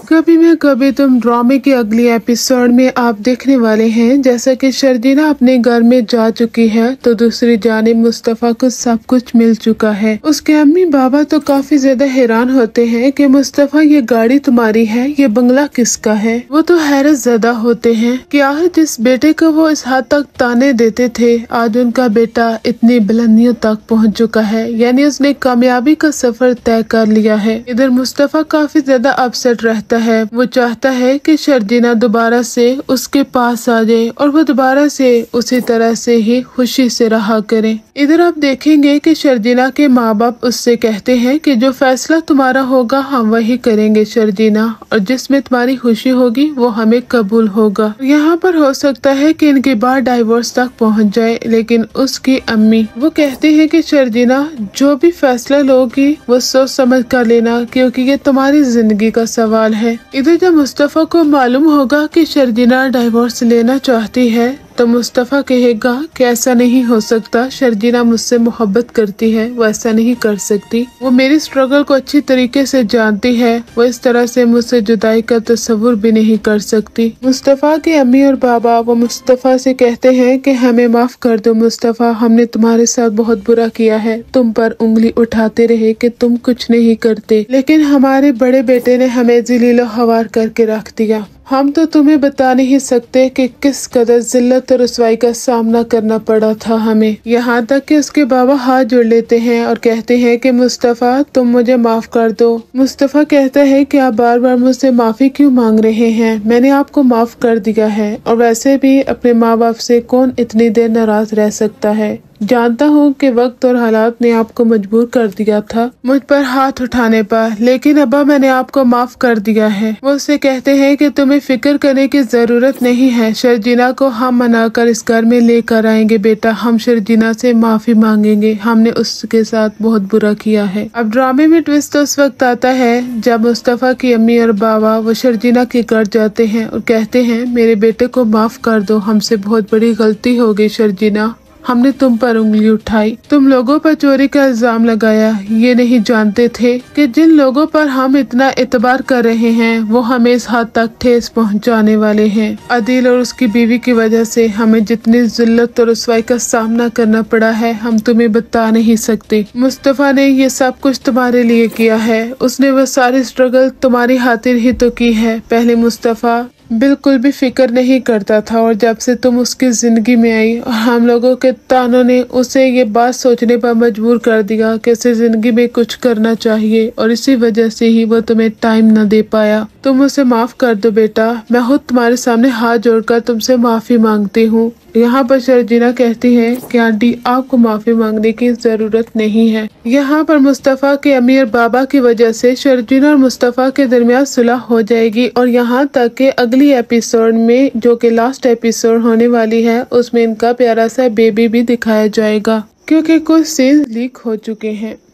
कभी मैं कभी तुम ड्रामे के अगले एपिसोड में आप देखने वाले हैं जैसा कि शर्जीना अपने घर में जा चुकी है तो दूसरी जानिब मुस्तफा को सब कुछ मिल चुका है। उसके अम्मी बाबा तो काफी ज्यादा हैरान होते हैं कि मुस्तफा ये गाड़ी तुम्हारी है, ये बंगला किसका है। वो तो हैरत ज़दा होते हैं कि आखिर जिस बेटे को वो इस हद तक ताने देते थे आज उनका बेटा इतनी बुलंदियों तक पहुँच चुका है, यानी उसने कामयाबी का सफर तय कर लिया है। इधर मुस्तफा काफी ज्यादा अपसेट रहता है। वो चाहता है कि शर्जीना दोबारा से उसके पास आ जाए और वो दोबारा से उसी तरह से ही खुशी से रहा करे। इधर आप देखेंगे कि शर्जीना के माँ बाप उससे कहते हैं कि जो फैसला तुम्हारा होगा हम वही करेंगे शर्जीना, और जिसमें तुम्हारी खुशी होगी वो हमें कबूल होगा। यहाँ पर हो सकता है कि इनकी बात डाइवोर्स तक पहुँच जाए, लेकिन उसकी अम्मी वो कहते हैं कि शर्जीना जो भी फैसला लोगी वो सोच समझ कर लेना, क्योंकि ये तुम्हारी जिंदगी का सवाल है। इधर जब मुस्तफा को मालूम होगा कि शर्जीना डाइवोर्स लेना चाहती है तो मुस्तफा कहेगा कि ऐसा नहीं हो सकता, शर्जीना मुझसे मोहब्बत करती है, वो ऐसा नहीं कर सकती, वो मेरी स्ट्रगल को अच्छी तरीके से जानती है, वो इस तरह से मुझसे जुदाई का तस्वुर भी नहीं कर सकती। मुस्तफा के अम्मी और बाबा वो मुस्तफा से कहते हैं कि हमें माफ कर दो मुस्तफा, हमने तुम्हारे साथ बहुत बुरा किया है, तुम पर उंगली उठाते रहे कि तुम कुछ नहीं करते, लेकिन हमारे बड़े बेटे ने हमें ज़लील हवार करके रख दिया। हम तो तुम्हें बता नहीं सकते कि किस कदर जिल्लत और रुसवाई का सामना करना पड़ा था हमें। यहाँ तक कि उसके बाबा हाथ जोड़ लेते हैं और कहते हैं कि मुस्तफा तुम मुझे माफ कर दो। मुस्तफा कहता है कि आप बार बार मुझसे माफी क्यों मांग रहे हैं, मैंने आपको माफ कर दिया है, और वैसे भी अपने माँ बाप से कौन इतनी देर नाराज रह सकता है। जानता हूँ कि वक्त और हालात ने आपको मजबूर कर दिया था मुझ पर हाथ उठाने पर, लेकिन अब्बा मैंने आपको माफ कर दिया है। वो उससे कहते हैं कि तुम्हें फिक्र करने की जरूरत नहीं है, शर्जीना को हम मनाकर इस घर में लेकर आएंगे बेटा, हम शर्जीना से माफी मांगेंगे, हमने उसके साथ बहुत बुरा किया है। अब ड्रामे में ट्विस्ट तो उस वक्त आता है जब मुस्तफा की अम्मी और बाबा वो शर्जीना के घर जाते हैं और कहते हैं मेरे बेटे को माफ कर दो, हमसे बहुत बड़ी गलती हो गई शर्जीना, हमने तुम पर उंगली उठाई, तुम लोगों पर चोरी का इल्जाम लगाया, ये नहीं जानते थे कि जिन लोगों पर हम इतना एतबार कर रहे हैं वो हमें इस हद तक ठेस पहुंचाने वाले हैं। अदील और उसकी बीवी की वजह से हमें जितनी जिल्लत और रुसवाई का सामना करना पड़ा है हम तुम्हें बता नहीं सकते। मुस्तफा ने ये सब कुछ तुम्हारे लिए किया है, उसने वो सारी स्ट्रगल तुम्हारी खातिर ही तो की है। पहले मुस्तफा बिल्कुल भी फिक्र नहीं करता था, और जब से तुम उसकी जिंदगी में आई और हम लोगों के तानों ने उसे ये बात सोचने पर मजबूर कर दिया कि उसे जिंदगी में कुछ करना चाहिए, और इसी वजह से ही वो तुम्हें टाइम न दे पाया। तुम उसे माफ कर दो बेटा, मैं खुद तुम्हारे सामने हाथ जोड़कर तुमसे माफी मांगती हूँ। यहाँ पर शर्जीना कहती है कि आंटी आपको माफी मांगने की जरूरत नहीं है। यहाँ पर मुस्तफा के अमीर बाबा की वजह से शर्जीना और मुस्तफा के दरमियान सुलह हो जाएगी, और यहाँ तक के अगली एपिसोड में जो कि लास्ट एपिसोड होने वाली है उसमें इनका प्यारा सा बेबी भी दिखाया जाएगा, क्योंकि कुछ सीन लीक हो चुके हैं।